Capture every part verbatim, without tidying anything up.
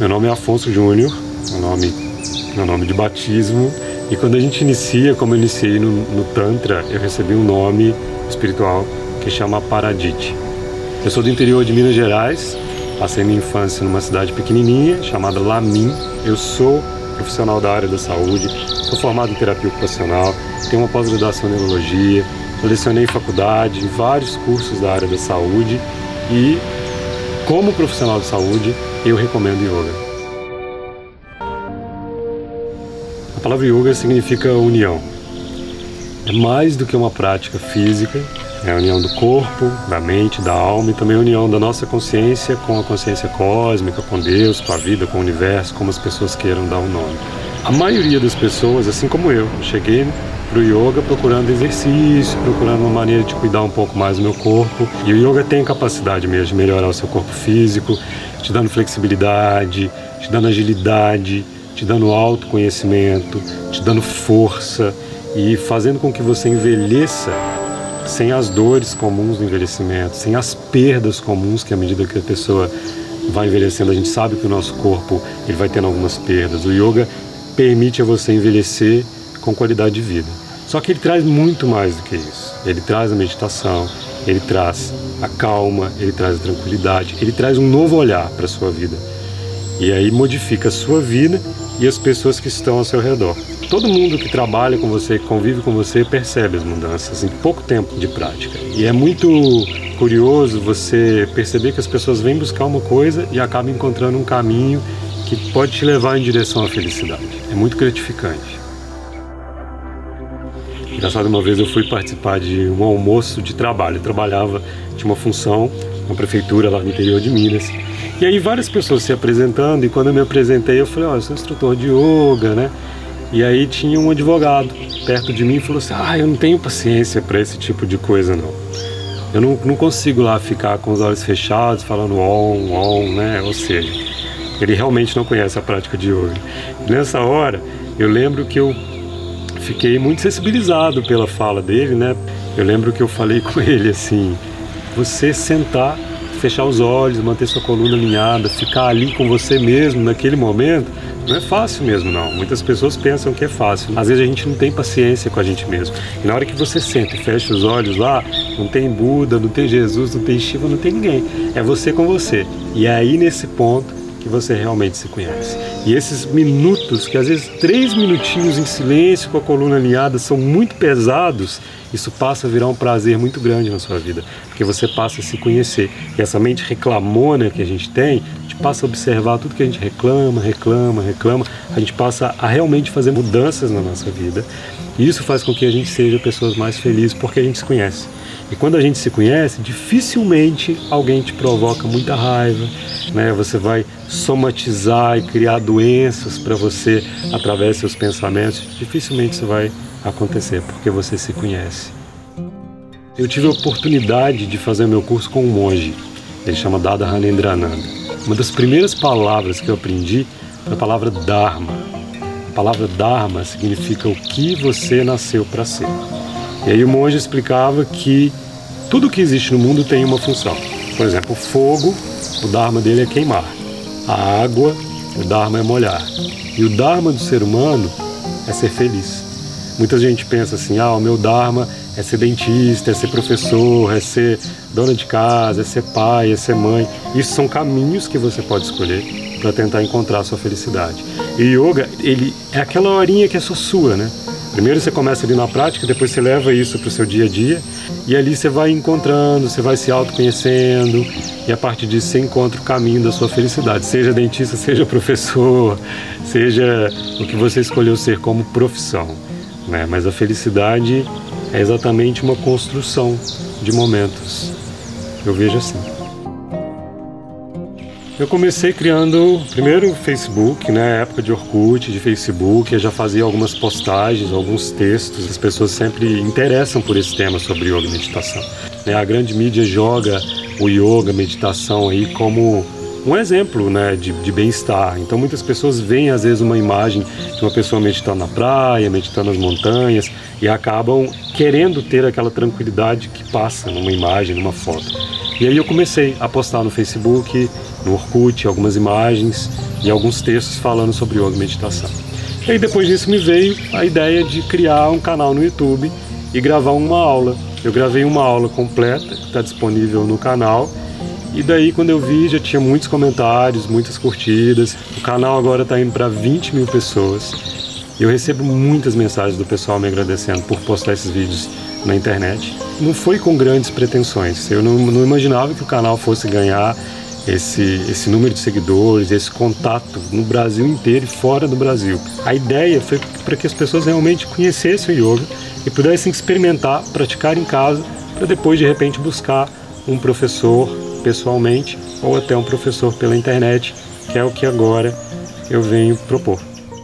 Meu nome é Afonso Júnior, meu nome, meu nome de batismo. E quando a gente inicia, como eu iniciei no, no Tantra, eu recebi um nome espiritual que chama Paradite. Eu sou do interior de Minas Gerais, passei minha infância numa cidade pequenininha chamada Lamin. Eu sou profissional da área da saúde, sou formado em terapia ocupacional, tenho uma pós-graduação em neurologia, lecionei em faculdade, em vários cursos da área da saúde e, como profissional de saúde, eu recomendo yoga. A palavra yoga significa união. É mais do que uma prática física, é a união do corpo, da mente, da alma e também a união da nossa consciência com a consciência cósmica, com Deus, com a vida, com o universo, como as pessoas queiram dar o nome. A maioria das pessoas, assim como eu, eu cheguei para o yoga procurando exercício, procurando uma maneira de cuidar um pouco mais do meu corpo. E o yoga tem capacidade mesmo de melhorar o seu corpo físico, te dando flexibilidade, te dando agilidade, te dando autoconhecimento, te dando força e fazendo com que você envelheça sem as dores comuns do envelhecimento, sem as perdas comuns que à medida que a pessoa vai envelhecendo, a gente sabe que o nosso corpo ele vai tendo algumas perdas. O yoga permite a você envelhecer com qualidade de vida. Só que ele traz muito mais do que isso. Ele traz a meditação, ele traz a calma, ele traz a tranquilidade, ele traz um novo olhar para a sua vida. E aí modifica a sua vida e as pessoas que estão ao seu redor. Todo mundo que trabalha com você, que convive com você, percebe as mudanças em pouco tempo de prática. E é muito curioso você perceber que as pessoas vêm buscar uma coisa e acabam encontrando um caminho que pode te levar em direção à felicidade. É muito gratificante. Engraçado, uma vez eu fui participar de um almoço de trabalho. Eu trabalhava, tinha uma função na prefeitura lá no interior de Minas. E aí várias pessoas se apresentando, e quando eu me apresentei eu falei, ó, oh, eu sou instrutor de yoga, né? E aí tinha um advogado perto de mim e falou assim, ah, eu não tenho paciência para esse tipo de coisa não. Eu não, não consigo lá ficar com os olhos fechados, falando on, on, né? Ou seja, ele realmente não conhece a prática de yoga. E nessa hora, eu lembro que eu fiquei muito sensibilizado pela fala dele, né? Eu lembro que eu falei com ele assim, você sentar, fechar os olhos, manter sua coluna alinhada, ficar ali com você mesmo naquele momento, não é fácil mesmo não. Muitas pessoas pensam que é fácil. Às vezes a gente não tem paciência com a gente mesmo. E na hora que você senta e fecha os olhos lá, não tem Buda, não tem Jesus, não tem Shiva, não tem ninguém. É você com você. E é aí nesse ponto que você realmente se conhece. E esses minutos, que às vezes três minutinhos em silêncio com a coluna alinhada são muito pesados, isso passa a virar um prazer muito grande na sua vida, porque você passa a se conhecer. E essa mente reclamona que a gente tem, a gente passa a observar tudo que a gente reclama, reclama, reclama, a gente passa a realmente fazer mudanças na nossa vida. E isso faz com que a gente seja pessoas mais felizes, porque a gente se conhece. E quando a gente se conhece, dificilmente alguém te provoca muita raiva, né? Você vai somatizar e criar doenças para você através dos seus pensamentos. Dificilmente isso vai acontecer, porque você se conhece. Eu tive a oportunidade de fazer meu curso com um monge, ele chama Dada Hanendrananda. Uma das primeiras palavras que eu aprendi foi a palavra Dharma. A palavra Dharma significa o que você nasceu para ser. E aí o monge explicava que tudo que existe no mundo tem uma função. Por exemplo, o fogo, o Dharma dele é queimar. A água, o Dharma é molhar. E o Dharma do ser humano é ser feliz. Muita gente pensa assim, ah, o meu Dharma é ser dentista, é ser professor, é ser dona de casa, é ser pai, é ser mãe. Isso são caminhos que você pode escolher para tentar encontrar a sua felicidade. E o yoga, ele é aquela horinha que é só sua, né? Primeiro você começa ali na prática, depois você leva isso para o seu dia a dia e ali você vai encontrando, você vai se autoconhecendo e a partir disso você encontra o caminho da sua felicidade. Seja dentista, seja professor, seja o que você escolheu ser como profissão, né? Mas a felicidade é exatamente uma construção de momentos. Eu vejo assim. Eu comecei criando primeiro o Facebook, né, época de Orkut, de Facebook, eu já fazia algumas postagens, alguns textos, as pessoas sempre interessam por esse tema sobre yoga e meditação. A grande mídia joga o yoga, a meditação aí como um exemplo, né, de, de bem-estar. Então muitas pessoas veem às vezes uma imagem de uma pessoa meditando na praia, meditando nas montanhas e acabam querendo ter aquela tranquilidade que passa numa imagem, numa foto. E aí eu comecei a postar no Facebook, no Orkut, algumas imagens e alguns textos falando sobre yoga e meditação. E aí depois disso me veio a ideia de criar um canal no YouTube e gravar uma aula. Eu gravei uma aula completa, que está disponível no canal, e daí quando eu vi já tinha muitos comentários, muitas curtidas. O canal agora está indo para vinte mil pessoas. Eu recebo muitas mensagens do pessoal me agradecendo por postar esses vídeos na internet. Não foi com grandes pretensões, eu não, não imaginava que o canal fosse ganhar esse, esse número de seguidores, esse contato no Brasil inteiro e fora do Brasil. A ideia foi para que as pessoas realmente conhecessem o yoga e pudessem experimentar, praticar em casa, para depois de repente buscar um professor pessoalmente ou até um professor pela internet, que é o que agora eu venho propor.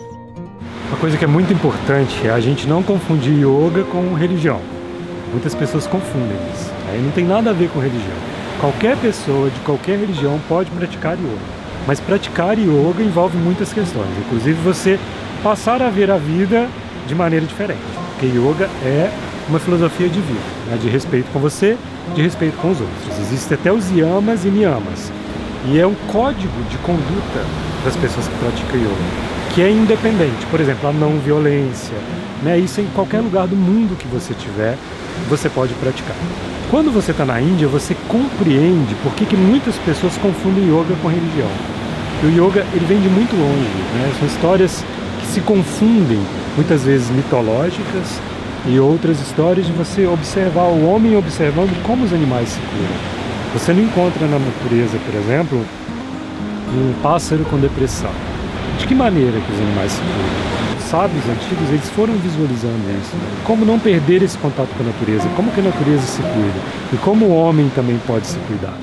Uma coisa que é muito importante é a gente não confundir yoga com religião. Muitas pessoas confundem isso. Aí não tem nada a ver com religião. Qualquer pessoa de qualquer religião pode praticar yoga. Mas praticar yoga envolve muitas questões. Inclusive você passar a ver a vida de maneira diferente. Porque yoga é uma filosofia de vida, né? De respeito com você, de respeito com os outros. Existem até os yamas e niyamas. E é um código de conduta das pessoas que praticam yoga, que é independente. Por exemplo, a não violência, né? Isso em qualquer lugar do mundo que você tiver, você pode praticar. Quando você está na Índia, você compreende por que, que muitas pessoas confundem yoga com religião. E o yoga, ele vem de muito longe, né? São histórias que se confundem, muitas vezes mitológicas, e outras histórias de você observar o homem observando como os animais se curam. Você não encontra na natureza, por exemplo, um pássaro com depressão. De que maneira que os animais se curam? Os sábios antigos, eles foram visualizando isso. Como não perder esse contato com a natureza, como que a natureza se cuida e como o homem também pode se cuidar.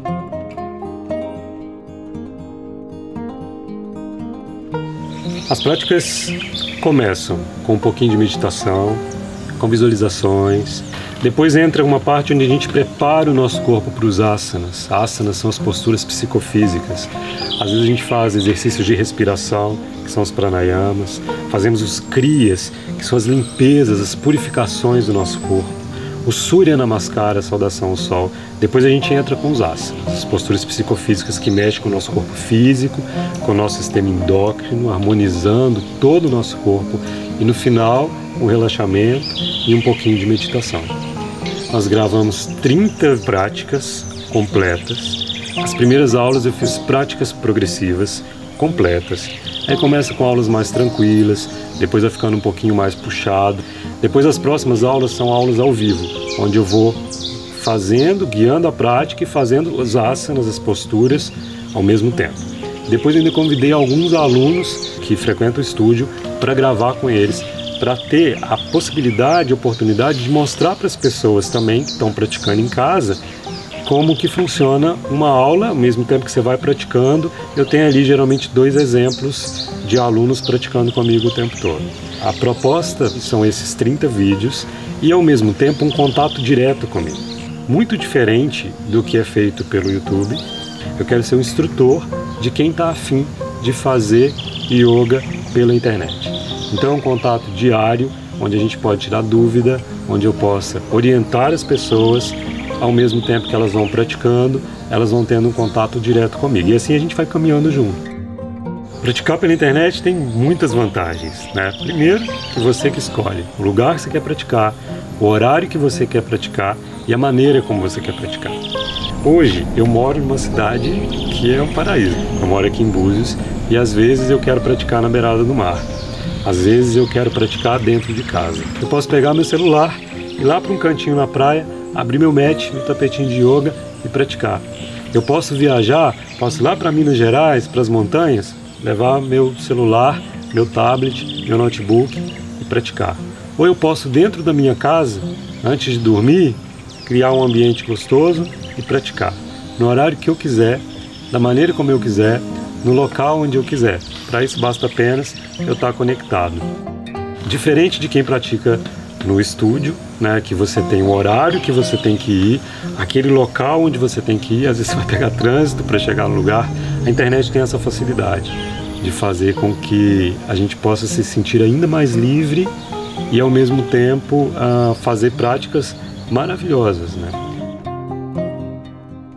As práticas começam com um pouquinho de meditação, com visualizações. Depois entra uma parte onde a gente prepara o nosso corpo para os asanas. Asanas são as posturas psicofísicas. Às vezes a gente faz exercícios de respiração, que são os pranayamas. Fazemos os kriyas, que são as limpezas, as purificações do nosso corpo. O Surya Namaskara, a saudação ao sol. Depois a gente entra com os asanas, as posturas psicofísicas que mexem com o nosso corpo físico, com o nosso sistema endócrino, harmonizando todo o nosso corpo. E no final, um relaxamento e um pouquinho de meditação. Nós gravamos trinta práticas completas. As primeiras aulas eu fiz práticas progressivas, completas. Aí começa com aulas mais tranquilas, depois vai ficando um pouquinho mais puxado. Depois as próximas aulas são aulas ao vivo, onde eu vou fazendo, guiando a prática e fazendo os asanas, as posturas, ao mesmo tempo. Depois ainda convidei alguns alunos que frequentam o estúdio para gravar com eles, para ter a possibilidade, a oportunidade de mostrar para as pessoas também que estão praticando em casa como que funciona uma aula, ao mesmo tempo que você vai praticando. Eu tenho ali geralmente dois exemplos de alunos praticando comigo o tempo todo. A proposta são esses trinta vídeos e ao mesmo tempo um contato direto comigo. Muito diferente do que é feito pelo YouTube. Eu quero ser um instrutor de quem está afim de fazer yoga pela internet. Então é um contato diário, onde a gente pode tirar dúvida, onde eu possa orientar as pessoas, ao mesmo tempo que elas vão praticando, elas vão tendo um contato direto comigo. E assim a gente vai caminhando junto. Praticar pela internet tem muitas vantagens, né? Primeiro, que você que escolhe o lugar que você quer praticar, o horário que você quer praticar e a maneira como você quer praticar. Hoje eu moro em uma cidade que é um paraíso. Eu moro aqui em Búzios e às vezes eu quero praticar na beirada do mar. Às vezes eu quero praticar dentro de casa. Eu posso pegar meu celular, ir lá para um cantinho na praia, abrir meu mat, meu tapetinho de yoga e praticar. Eu posso viajar, posso ir lá para Minas Gerais, para as montanhas, levar meu celular, meu tablet, meu notebook e praticar. Ou eu posso, dentro da minha casa, antes de dormir, criar um ambiente gostoso e praticar. No horário que eu quiser, da maneira como eu quiser, no local onde eu quiser. Para isso basta apenas eu estar conectado. Diferente de quem pratica no estúdio, né, que você tem um horário que você tem que ir, aquele local onde você tem que ir, às vezes você vai pegar trânsito para chegar no lugar. A internet tem essa facilidade de fazer com que a gente possa se sentir ainda mais livre e ao mesmo tempo uh, fazer práticas maravilhosas, né?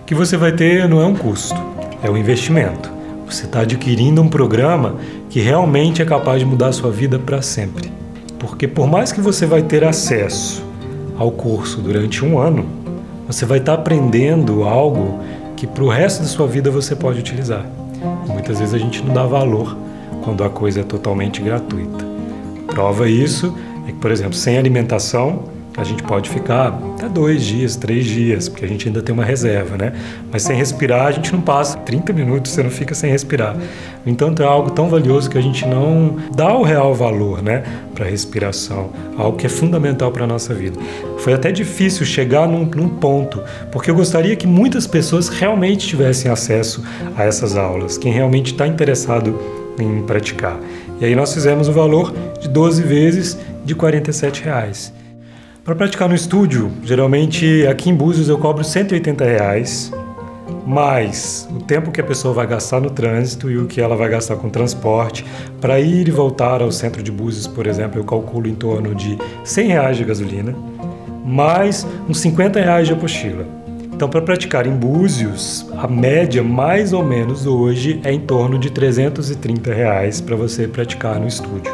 O que você vai ter não é um custo, é um investimento. Você está adquirindo um programa que realmente é capaz de mudar a sua vida para sempre. Porque por mais que você vai ter acesso ao curso durante um ano, você vai estar aprendendo algo que para o resto da sua vida você pode utilizar. E muitas vezes a gente não dá valor quando a coisa é totalmente gratuita. Prova isso é que, por exemplo, sem alimentação, a gente pode ficar até dois dias, três dias, porque a gente ainda tem uma reserva, né? Mas sem respirar, a gente não passa trinta minutos, você não fica sem respirar. No entanto, é algo tão valioso que a gente não dá o real valor, né, para a respiração, algo que é fundamental para a nossa vida. Foi até difícil chegar num, num ponto, porque eu gostaria que muitas pessoas realmente tivessem acesso a essas aulas, quem realmente está interessado em praticar. E aí nós fizemos o valor de doze vezes de quarenta e sete reais. Para praticar no estúdio, geralmente aqui em Búzios eu cobro cento e oitenta reais, mais o tempo que a pessoa vai gastar no trânsito e o que ela vai gastar com transporte. Para ir e voltar ao centro de Búzios, por exemplo, eu calculo em torno de cem reais de gasolina, mais uns cinquenta reais de apostila. Então, para praticar em Búzios, a média mais ou menos hoje é em torno de trezentos e trinta reais para você praticar no estúdio.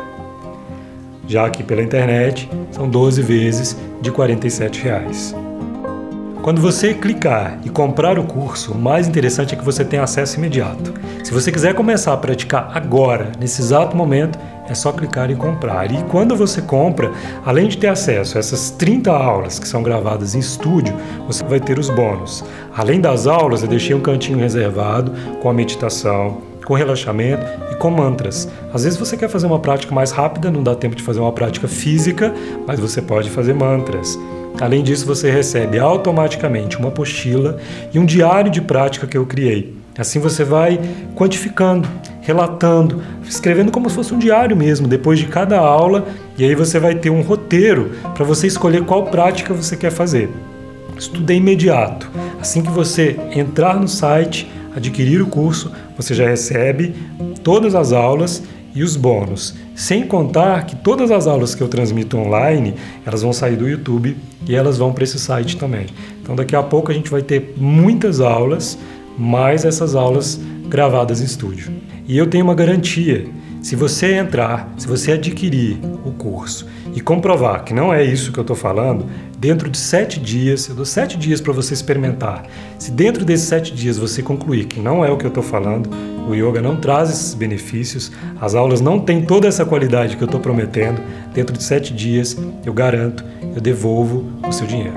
Já aqui pela internet, são doze vezes de quarenta e sete reais. Quando você clicar e comprar o curso, o mais interessante é que você tem acesso imediato. Se você quiser começar a praticar agora, nesse exato momento, é só clicar e comprar. E quando você compra, além de ter acesso a essas trinta aulas que são gravadas em estúdio, você vai ter os bônus. Além das aulas, eu deixei um cantinho reservado com a meditação, com relaxamento e com mantras. Às vezes você quer fazer uma prática mais rápida, não dá tempo de fazer uma prática física, mas você pode fazer mantras. Além disso, você recebe automaticamente uma apostila e um diário de prática que eu criei. Assim você vai quantificando, relatando, escrevendo como se fosse um diário mesmo, depois de cada aula, e aí você vai ter um roteiro para você escolher qual prática você quer fazer. Isso tudo é imediato. Assim que você entrar no site, adquirir o curso, você já recebe todas as aulas e os bônus. Sem contar que todas as aulas que eu transmito online, elas vão sair do YouTube e elas vão para esse site também. Então daqui a pouco a gente vai ter muitas aulas, mais essas aulas gravadas em estúdio. E eu tenho uma garantia. Se você entrar, se você adquirir o curso e comprovar que não é isso que eu estou falando, dentro de sete dias, eu dou sete dias para você experimentar. Se dentro desses sete dias você concluir que não é o que eu estou falando, o yoga não traz esses benefícios, as aulas não têm toda essa qualidade que eu estou prometendo, dentro de sete dias, eu garanto, eu devolvo o seu dinheiro.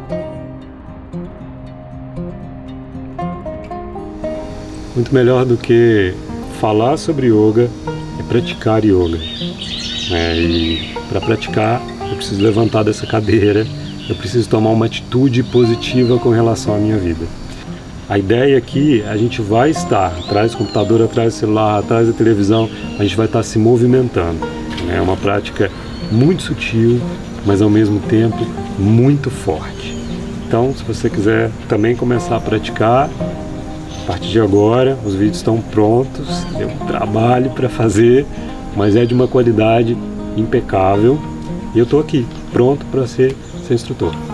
Muito melhor do que falar sobre yoga é praticar yoga. É, e para praticar, eu preciso levantar dessa cadeira, eu preciso tomar uma atitude positiva com relação à minha vida. A ideia aqui, a gente vai estar atrás do computador, atrás do celular, atrás da televisão, a gente vai estar se movimentando. É uma prática muito sutil, mas ao mesmo tempo muito forte. Então, se você quiser também começar a praticar, a partir de agora, os vídeos estão prontos, tem um trabalho para fazer, mas é de uma qualidade impecável e eu estou aqui, pronto para ser seu instrutor.